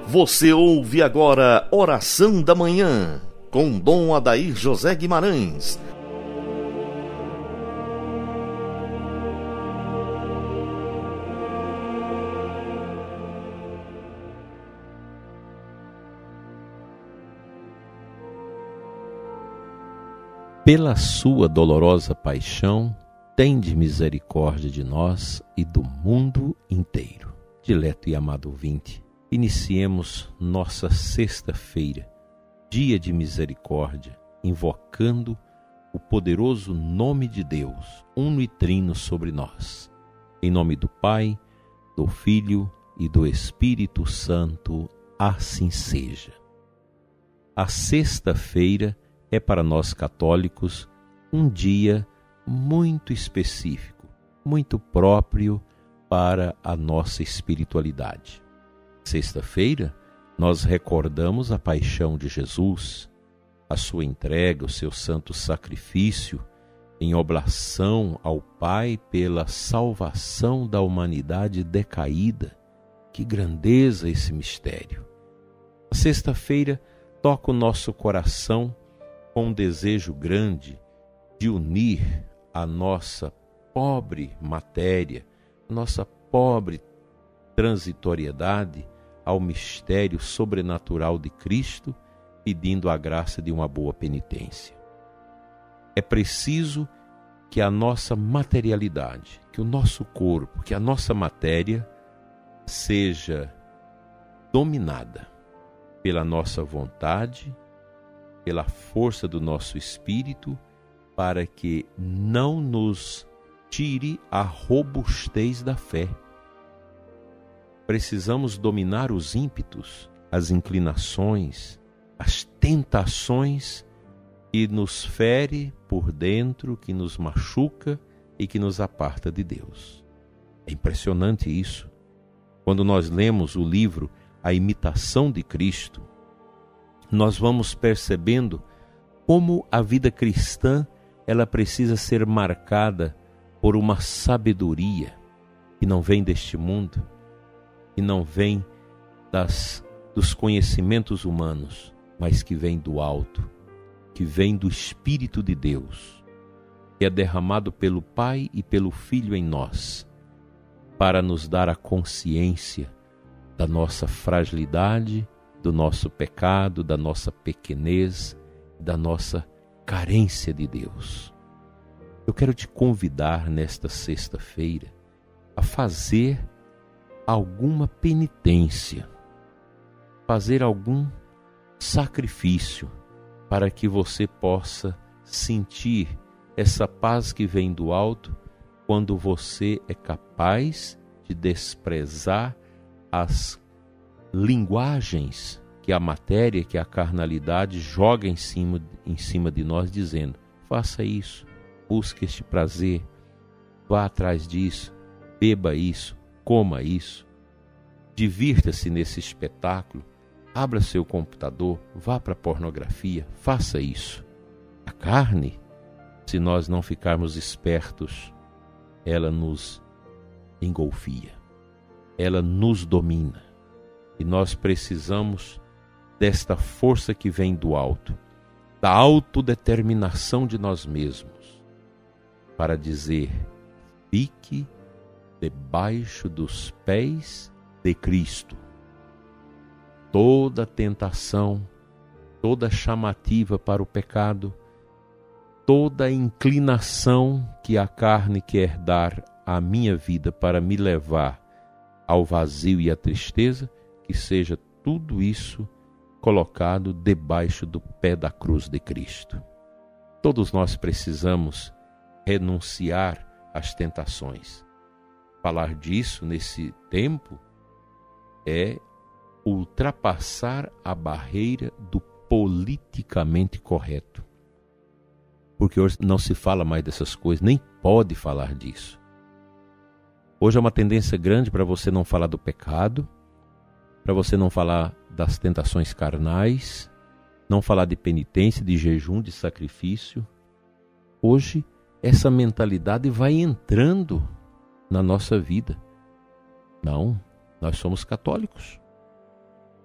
Você ouve agora Oração da Manhã, com Dom Adair José Guimarães. Pela sua dolorosa paixão, tende misericórdia de nós e do mundo inteiro. Dileto e amado ouvinte, iniciemos nossa sexta-feira, dia de misericórdia, invocando o poderoso nome de Deus, uno e trino sobre nós. Em nome do Pai, do Filho e do Espírito Santo, assim seja. A sexta-feira é para nós católicos um dia muito específico, muito próprio para a nossa espiritualidade. Sexta-feira, nós recordamos a paixão de Jesus, a sua entrega, o seu santo sacrifício em oblação ao Pai pela salvação da humanidade decaída. Que grandeza esse mistério! A sexta-feira toca o nosso coração com um desejo grande de unir a nossa pobre matéria, a nossa pobre transitoriedade ao mistério sobrenatural de Cristo, pedindo a graça de uma boa penitência. É preciso que a nossa materialidade, que o nosso corpo, que a nossa matéria seja dominada pela nossa vontade, pela força do nosso espírito, para que não nos tire a robustez da fé. Precisamos dominar os ímpetos, as inclinações, as tentações que nos fere por dentro, que nos machuca e que nos aparta de Deus. É impressionante isso. Quando nós lemos o livro A Imitação de Cristo, nós vamos percebendo como a vida cristã ela precisa ser marcada por uma sabedoria que não vem deste mundo, que não vem dos conhecimentos humanos, mas que vem do alto, que vem do Espírito de Deus, que é derramado pelo Pai e pelo Filho em nós, para nos dar a consciência da nossa fragilidade, do nosso pecado, da nossa pequenez, da nossa carência de Deus. Eu quero te convidar nesta sexta-feira a fazer alguma penitência, fazer algum sacrifício para que você possa sentir essa paz que vem do alto quando você é capaz de desprezar as linguagens que a matéria, que a carnalidade joga em cima de nós, dizendo: faça isso, busque este prazer, vá atrás disso, beba isso, coma isso, divirta-se nesse espetáculo, abra seu computador, vá para a pornografia, faça isso. A carne, se nós não ficarmos espertos, ela nos engolfia, ela nos domina. E nós precisamos desta força que vem do alto, da autodeterminação de nós mesmos, para dizer: fique debaixo dos pés de Cristo. Toda tentação, toda chamativa para o pecado, toda inclinação que a carne quer dar à minha vida para me levar ao vazio e à tristeza, que seja tudo isso colocado debaixo do pé da cruz de Cristo. Todos nós precisamos renunciar às tentações. Falar disso nesse tempo é ultrapassar a barreira do politicamente correto. Porque hoje não se fala mais dessas coisas, nem pode falar disso. Hoje é uma tendência grande para você não falar do pecado, para você não falar das tentações carnais, não falar de penitência, de jejum, de sacrifício. Hoje, essa mentalidade vai entrando na nossa vida. Não, nós somos católicos.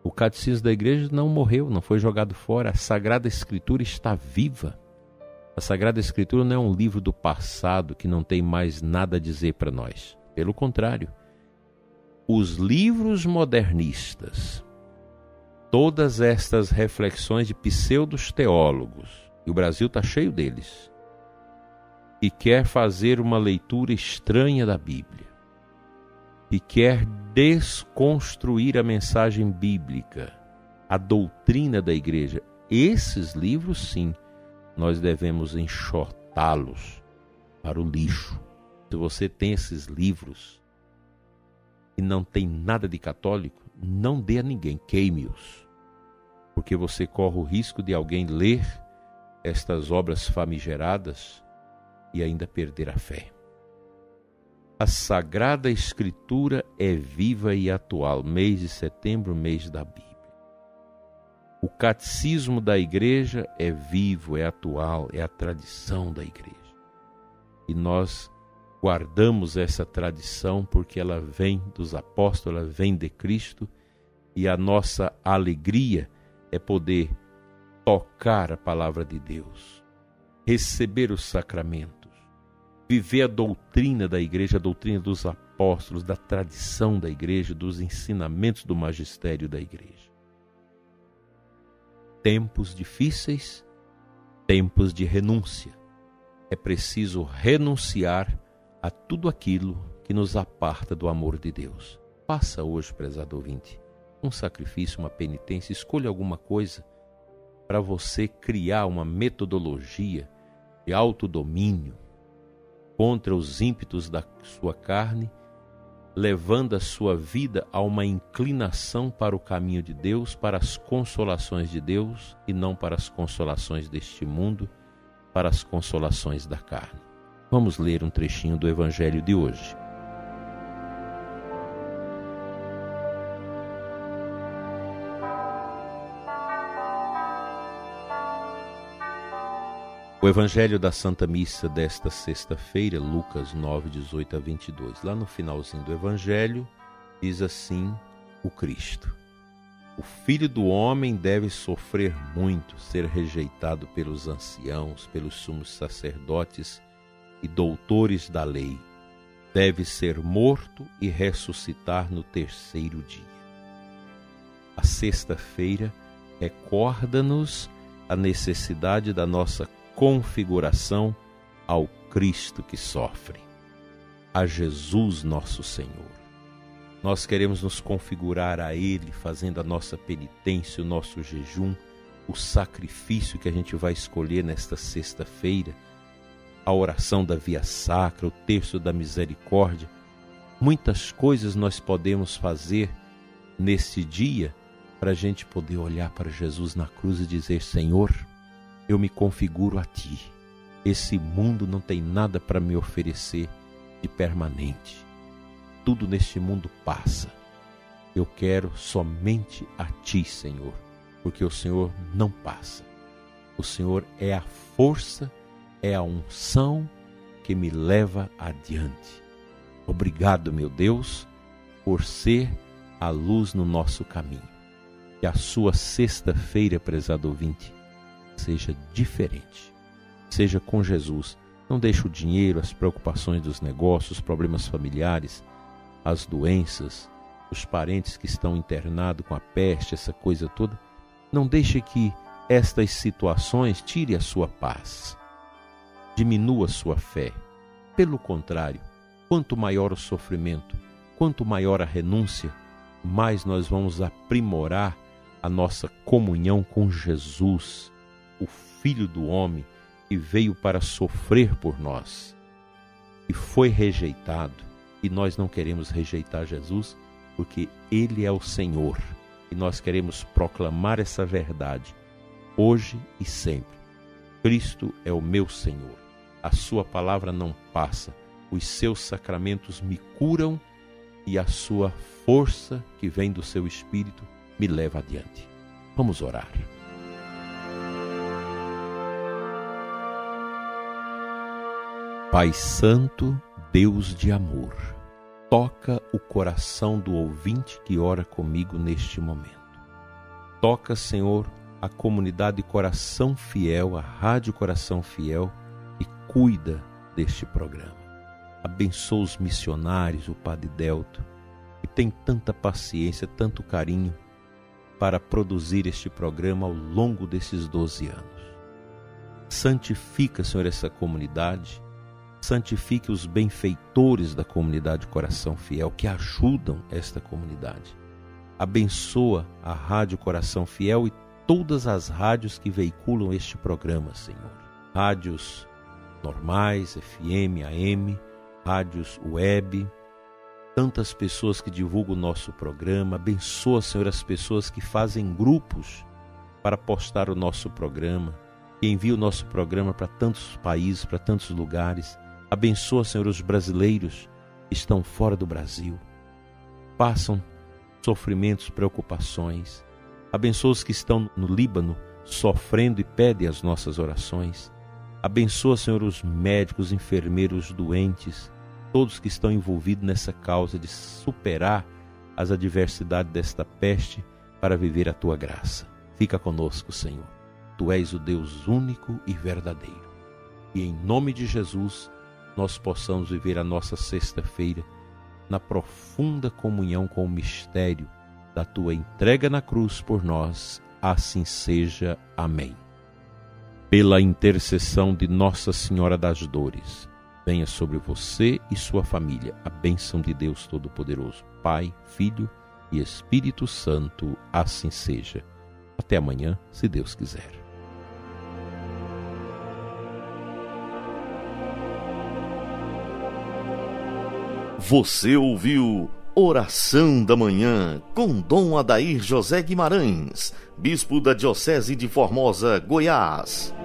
O catecismo da igreja não morreu, não foi jogado fora. A Sagrada Escritura está viva. A Sagrada Escritura não é um livro do passado que não tem mais nada a dizer para nós. Pelo contrário, os livros modernistas, todas estas reflexões de pseudos teólogos, e o Brasil está cheio deles, e quer fazer uma leitura estranha da Bíblia, e quer desconstruir a mensagem bíblica, a doutrina da igreja, esses livros, sim, nós devemos enxotá-los para o lixo. Se você tem esses livros e não tem nada de católico, não dê a ninguém, queime-os, porque você corre o risco de alguém ler estas obras famigeradas e ainda perder a fé. A Sagrada Escritura é viva e atual. Mês de setembro, mês da Bíblia. O catecismo da igreja é vivo, é atual, é a tradição da igreja. E nós guardamos essa tradição porque ela vem dos apóstolos, ela vem de Cristo, e a nossa alegria é poder tocar a palavra de Deus, receber os sacramentos, viver a doutrina da igreja, a doutrina dos apóstolos, da tradição da igreja, dos ensinamentos do magistério da igreja. Tempos difíceis, tempos de renúncia. É preciso renunciar a tudo aquilo que nos aparta do amor de Deus. Faça hoje, prezado ouvinte, um sacrifício, uma penitência, escolha alguma coisa para você criar uma metodologia de autodomínio contra os ímpetos da sua carne, levando a sua vida a uma inclinação para o caminho de Deus, para as consolações de Deus e não para as consolações deste mundo, para as consolações da carne. Vamos ler um trechinho do Evangelho de hoje. O Evangelho da Santa Missa desta sexta-feira, Lucas 9, 18 a 22. Lá no finalzinho do Evangelho, diz assim o Cristo: o Filho do Homem deve sofrer muito, ser rejeitado pelos anciãos, pelos sumos sacerdotes e doutores da lei. Deve ser morto e ressuscitar no terceiro dia. A sexta-feira recorda-nos a necessidade da nossa configuração ao Cristo que sofre, a Jesus nosso Senhor. Nós queremos nos configurar a Ele, fazendo a nossa penitência, o nosso jejum, o sacrifício que a gente vai escolher nesta sexta-feira, a oração da Via Sacra, o terço da misericórdia. Muitas coisas nós podemos fazer nesse dia para a gente poder olhar para Jesus na cruz e dizer: Senhor, eu me configuro a Ti. Esse mundo não tem nada para me oferecer de permanente. Tudo neste mundo passa. Eu quero somente a Ti, Senhor, porque o Senhor não passa. O Senhor é a força, é a unção que me leva adiante. Obrigado, meu Deus, por ser a luz no nosso caminho. Que a sua sexta-feira, prezado ouvinte, seja diferente. Seja com Jesus. Não deixe o dinheiro, as preocupações dos negócios, os problemas familiares, as doenças, os parentes que estão internados com a peste, essa coisa toda. Não deixe que estas situações tirem a sua paz, diminua a sua fé. Pelo contrário, quanto maior o sofrimento, quanto maior a renúncia, mais nós vamos aprimorar a nossa comunhão com Jesus, o Filho do Homem, que veio para sofrer por nós e foi rejeitado. E nós não queremos rejeitar Jesus, porque Ele é o Senhor. E nós queremos proclamar essa verdade, hoje e sempre. Cristo é o meu Senhor. A sua palavra não passa. Os seus sacramentos me curam e a sua força, que vem do seu Espírito, me leva adiante. Vamos orar. Pai Santo, Deus de amor, toca o coração do ouvinte que ora comigo neste momento. Toca, Senhor, a comunidade Coração Fiel, a Rádio Coração Fiel, e cuida deste programa. Abençoa os missionários, o Padre Delto, que tem tanta paciência, tanto carinho para produzir este programa ao longo desses 12 anos. Santifica, Senhor, essa comunidade, santifique os benfeitores da comunidade Coração Fiel que ajudam esta comunidade. Abençoa a Rádio Coração Fiel e todas as rádios que veiculam este programa, Senhor. Rádios normais, FM, AM, rádios web, tantas pessoas que divulgam o nosso programa. Abençoa, Senhor, as pessoas que fazem grupos para postar o nosso programa, que enviam o nosso programa para tantos países, para tantos lugares. Abençoa, Senhor, os brasileiros que estão fora do Brasil, passam sofrimentos, preocupações. Abençoa os que estão no Líbano sofrendo e pedem as nossas orações. Abençoa, Senhor, os médicos, enfermeiros, doentes, todos que estão envolvidos nessa causa de superar as adversidades desta peste para viver a Tua graça. Fica conosco, Senhor. Tu és o Deus único e verdadeiro. E em nome de Jesus, nós possamos viver a nossa sexta-feira na profunda comunhão com o mistério da Tua entrega na cruz por nós. Assim seja. Amém. Pela intercessão de Nossa Senhora das Dores, venha sobre você e sua família a bênção de Deus Todo-Poderoso, Pai, Filho e Espírito Santo. Assim seja. Até amanhã, se Deus quiser. Você ouviu Oração da Manhã com Dom Adair José Guimarães, Bispo da Diocese de Formosa, Goiás.